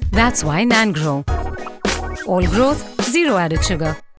That's why Nangrow. All growth, zero added sugar.